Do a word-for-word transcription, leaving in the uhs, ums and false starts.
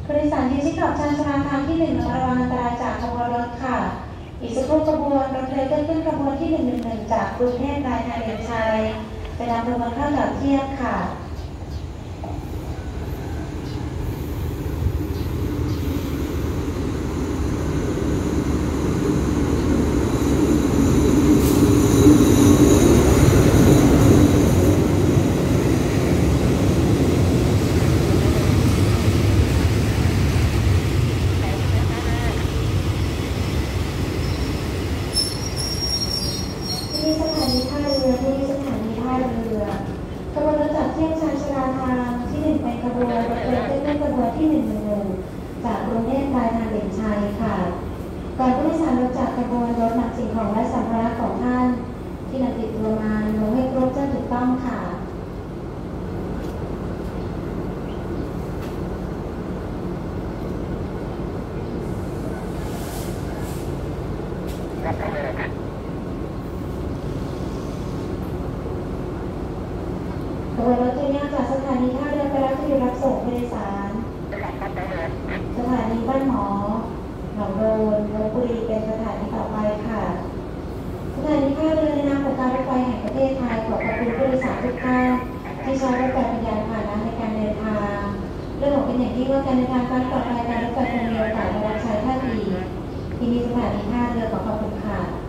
ผู้โดยสารที่ชิดขอบชานชาลาทางที่หนึ่งระวังอันตรายจากขบวนรถค่ะอีกสักครู่ขบวนรถเลยขึ้นขบวนที่หนึ่งหนึ่งหนึ่งจากกรุงเทพปลายทางเด่นชัยไปนำขบวนเข้าจอดเทียบค่ะที่สถานีท่าเรือที่สถานีท่าเรือขบวนรถจอดเทียบชานชาลาทางที่หนึ่งเป็นขบวนรถเลยขึ้นขบวนที่หนึ่งหนึ่งหนึ่งจากกรุงเทพปลายทางเด่นชัยค่ะก่อนผู้โดยสารลงจากขบวนรถนำสิ่งของและสัมภาระของท่านที่นำติดตัวมาลงให้ครบถ้วนถูกต้องค่ะขบวนรถจะย่างจากสถานีท่าเรือไปรับที่รับส่งผู้โดยสารสถานีบ้านหมอหนองโดนลพบุรีเป็นสถานีต่อไปค่ะสถานีท่าเรือในนามของการรถไฟแห่งประเทศไทยขอขอบคุณผู้โดยสารทุกท่านที่ใช้รถไฟเป็นยานพาหนะในการเดินทางเรื่องของเป็นอย่างยิ่งว่าการเดินทางครั้งต่อไปการรถไฟคงมีโอกาสได้รับใช้ท่านอีกที่นี่สถานีท่าเรือขอขอบคุณค่ะ